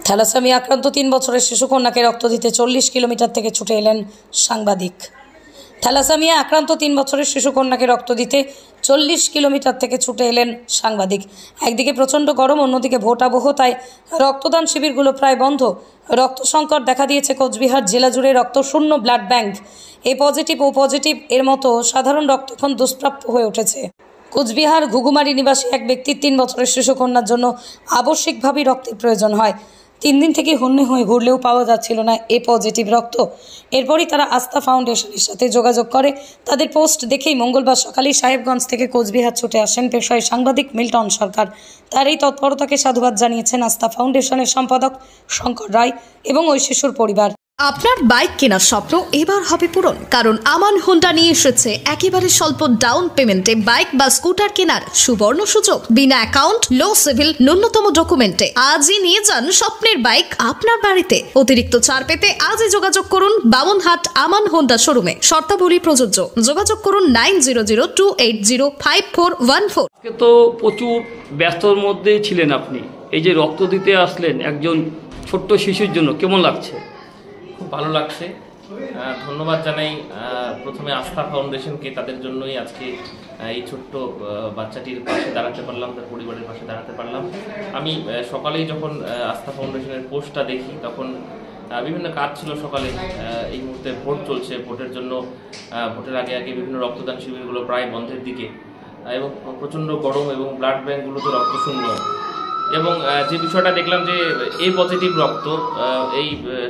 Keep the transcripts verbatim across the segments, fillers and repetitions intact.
Thalassaemia আক্রান্ত তিন বছরের শিশুকন্যাকে রক্ত দিতে চল্লিশ কিলোমিটার থেকে ছুটে এলেন সাংবাদিক। থ্যালাসেমিয়া আক্রান্ত তিন বছরের শিশুকন্যাকে রক্ত দিতে চল্লিশ কিলোমিটার থেকে ছুটে এলেন সাংবাদিক। একদিকে প্রচণ্ড গরম, অন্যদিকে ভোটাবহ, তাই রক্তদান শিবিরগুলো প্রায় বন্ধ। রক্ত সংকট দেখা দিয়েছে কোচবিহার জেলা জুড়ে। রক্তশূন্য blood bank, A positive O positive এর মতো সাধারণ রক্ত এখন দুষ্প্রাপ্য হয়ে উঠেছে। কোচবিহার ঘুঘুমারি নিবাসী এক ব্যক্তির তিন বছরের শিশুকন্যার জন্য আবশ্যিকভাবেই রক্তের প্রয়োজন হয়। তিন দিন থেকে হন্যে হয়ে ঘুরলেও পাওয়া যাচ্ছিল না এ পজিটিভ রক্ত। এরপরই তারা আস্থা ফাউন্ডেশনের সাথে যোগাযোগ করে। তাদের পোস্ট দেখেই মঙ্গলবার সকালে সাহেবগঞ্জ থেকে কোচবিহার ছুটে আসেন পেশায় সাংবাদিক মিল্টন সরকার। তার এই তৎপরতাকে সাধুবাদ জানিয়েছেন আস্থা ফাউন্ডেশনের সম্পাদক শঙ্কর রায় এবং ওই শিশুর পরিবার। আপনার বাইক কেনার স্বপ্ন এবার হবে পূরণ, কারণ আমান হোন্ডা নিয়ে এসেছে একেবারে স্বল্প ডাউন পেমেন্টে বাইক বা স্কুটার কেনার সুবর্ণ সুযোগ। বিনা অ্যাকাউন্ট, লো সিভিল, ন্যূনতম ডকুমেন্টে আজই নিয়ে যান স্বপ্নের বাইক আপনার বাড়িতে। অতিরিক্ত ছাড় পেতে আজই যোগাযোগ করুন বামনহাট আমান হোন্ডা শোরুমে। শর্তাবলী প্রযোজ্য। যোগাযোগ করুন nine zero zero two eight zero five four one four. তো প্রচুর ব্যস্তর মধ্যে ছিলেন আপনি, এই যে রক্ত দিতে আসলেন একজন ছোট্ট শিশুর জন্য, কেমন লাগছে? খুব ভালো লাগছে। ধন্যবাদ জানাই প্রথমে আস্থা ফাউন্ডেশনকে, তাদের জন্যই আজকে এই ছোট্ট বাচ্চাটির পাশে দাঁড়াতে পারলাম, তার পরিবারের পাশে দাঁড়াতে পারলাম। আমি সকালেই যখন আস্থা ফাউন্ডেশনের পোস্টটা দেখি তখন বিভিন্ন কাজ ছিল সকালে। এই মুহূর্তে ভোট চলছে, ভোটের জন্য ভোটের আগে আগে বিভিন্ন রক্তদান শিবিরগুলো প্রায় বন্ধের দিকে, এবং প্রচণ্ড গরম এবং ব্লাড ব্যাঙ্কগুলোতে রক্ত শূন্য। এবং যে বিষয়টা দেখলাম যে এই পজিটিভ রক্ত, এই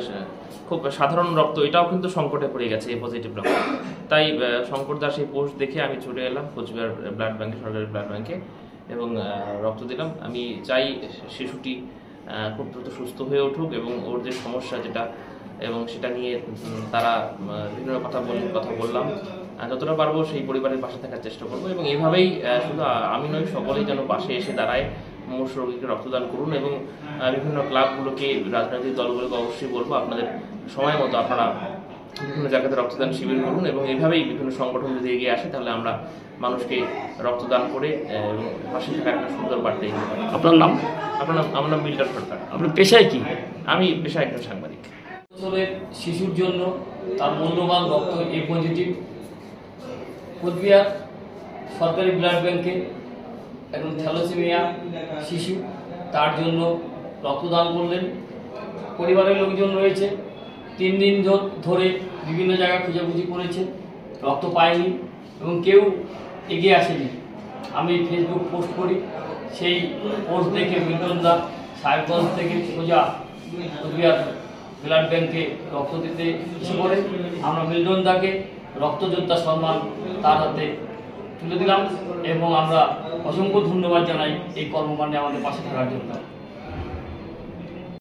খুব সাধারণ রক্ত, এটাও কিন্তু সংকটে পড়ে গেছে এই পজিটিভ রক্ত। তাই শঙ্কর দাস এই পোস্ট দেখে আমি ছুটে এলাম কোচবিহার ব্লাড ব্যাঙ্কে, সরকারি ব্লাড ব্যাঙ্কে, এবং রক্ত দিলাম। আমি চাই শিশুটি খুব দ্রুত সুস্থ হয়ে উঠুক এবং ওর যে সমস্যা যেটা, এবং সেটা নিয়ে তারা বিভিন্ন কথা বল কথা বললাম। যতটা পারবো সেই পরিবারের পাশে থাকার চেষ্টা করবো, এবং এইভাবেই শুধু আমি নয়, সকলেই যেন পাশে এসে দাঁড়ায়, মুমূর্ষ রোগীকে রক্তদান করুন। এবং বিভিন্ন ক্লাবগুলোকে, রাজনৈতিক দলগুলোকে অবশ্যই বলবো আপনাদের সময় মতো আপনারা বিভিন্ন জায়গাতে রক্তদান শিবির করুন, এবং এইভাবেই বিভিন্ন সংগঠন যদি এগিয়ে আসে তাহলে আমরা মানুষকে রক্তদান করে এবং পাশে থাকার একটা সুন্দর বার্তা দিতে পারি। আপনার নাম? আপনার নাম? আমার নাম মিল্টন সরকার। আপনার পেশায় কি? আমি পেশায় একজন সাংবাদিক। বছরের শিশুর জন্য তার মূল্যবান রক্ত এ পজিটিভ কোচবিহার সরকারি ব্লাড ব্যাংকে এখন থ্যালাসেমিয়া শিশু, তার জন্য রক্তদান করলেন। পরিবারের লোকজন রয়েছে, তিন দিন ধরে বিভিন্ন জায়গায় খোঁজাখুঁজি করেছে, রক্ত পায়নি এবং কেউ এগিয়ে আসেনি। আমি ফেসবুক পোস্ট করি, সেই পোস্ট দেখে মিল্টন দা সাহেবগঞ্জ থেকে সোজা কোচবিহার ব্লাড ব্যাংকে রক্ত দিতে এসে পড়ে। আমরা মিল্টন দাকে রক্তযোদ্ধা সম্মান তার হাতে তুলে দিলাম, এবং আমরা অসংখ্য ধন্যবাদ জানাই এই কর্মকাণ্ডে আমাদের পাশে থাকার জন্য।